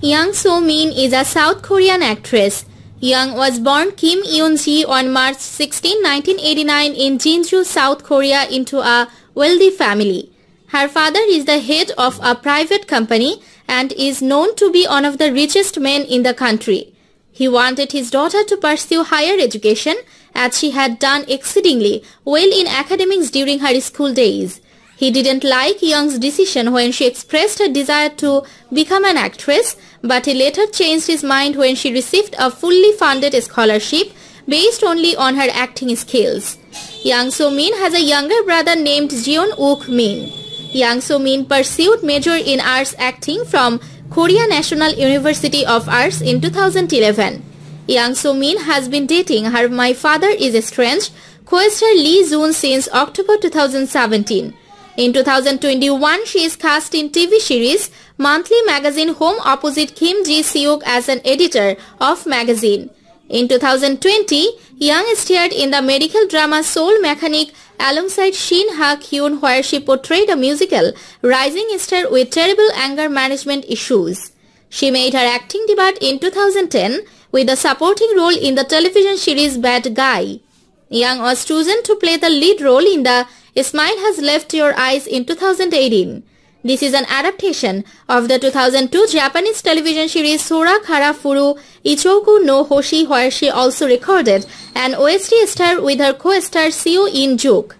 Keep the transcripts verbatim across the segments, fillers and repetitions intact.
Yang So-min is a South Korean actress. Yang was born Kim Eun-ji on March sixteenth, nineteen eighty-nine in Jinju, South Korea into a wealthy family. Her father is the head of a private company and is known to be one of the richest men in the country. He wanted his daughter to pursue higher education as she had done exceedingly well in academics during her school days. He didn't like Young's decision when she expressed her desire to become an actress, but he later changed his mind when she received a fully funded scholarship based only on her acting skills. Yang So-min has a younger brother named Jeon-wook-min. Yang So-min pursued major in arts acting from Korea National University of Arts in two thousand eleven. Yang So-min has been dating her My Father is Estranged co-star Lee Joon since October two thousand seventeen. In two thousand twenty-one, she is cast in T V series Monthly Magazine Home opposite Kim Ji-seok as an editor of magazine. In two thousand twenty, Yang starred in the medical drama Soul Mechanic alongside Shin Ha-kyun, where she portrayed a musical rising star with terrible anger management issues. She made her acting debut in two thousand ten with a supporting role in the television series Bad Guy. Yang was chosen to play the lead role in the A Smile Has Left Your Eyes in two thousand eighteen. This is an adaptation of the two thousand two Japanese television series Sora Kara Furu Ichoku no Hoshi, where she also recorded an O S T star with her co-star Seo In-juk.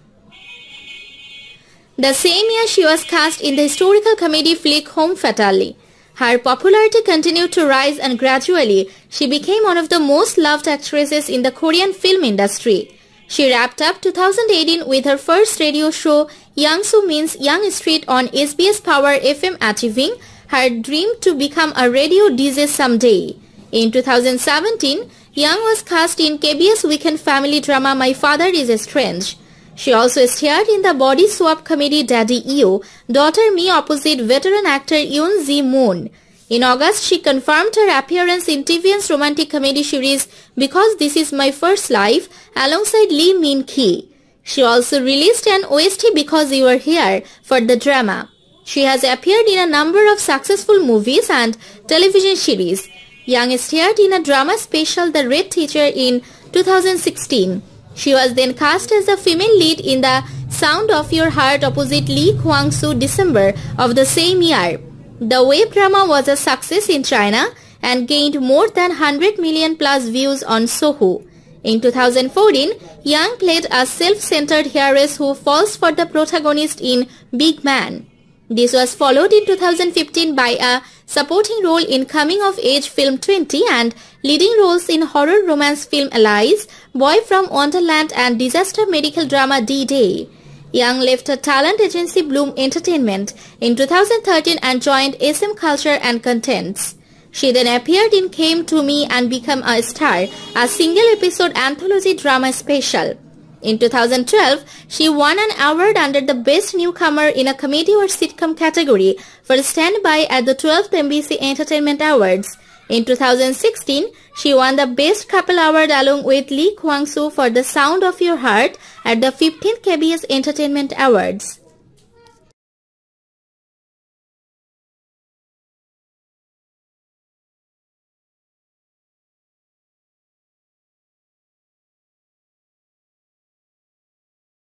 The same year, she was cast in the historical comedy flick Home Fatally. Her popularity continued to rise and gradually she became one of the most loved actresses in the Korean film industry. She wrapped up two thousand eighteen with her first radio show Yang So-min's Young Street on S B S Power F M, achieving her dream to become a radio D J someday. In two thousand seventeen, Yang was cast in K B S weekend family drama My Father is Estranged. She also starred in the body swap comedy Daddy Eo, Daughter Me opposite veteran actor Yoon Ji-moon. In August, she confirmed her appearance in T V N's romantic comedy series Because This Is My First Life alongside Lee Min-ki. She also released an O S T Because You Are Here for the drama. She has appeared in a number of successful movies and television series. Yang starred in a drama special The Red Teacher in two thousand sixteen. She was then cast as the female lead in The Sound of Your Heart opposite Lee Kwang-soo December of the same year. The web drama was a success in China and gained more than one hundred million plus views on Sohu. In two thousand fourteen, Yang played a self-centered heiress who falls for the protagonist in Big Man. This was followed in two thousand fifteen by a supporting role in coming-of-age film twenty and leading roles in horror romance film Allies, Boy from Wonderland and disaster medical drama D-Day. Yang left her talent agency Bloom Entertainment in two thousand thirteen and joined S M Culture and Contents. She then appeared in Came to Me and Become a Star, a single-episode anthology drama special. In two thousand twelve, she won an award under the Best Newcomer in a Comedy or Sitcom category for Stand By at the twelfth M B C Entertainment Awards. In two thousand sixteen, she won the Best Couple Award along with Lee Kwang-soo for The Sound of Your Heart at the fifteenth K B S Entertainment Awards.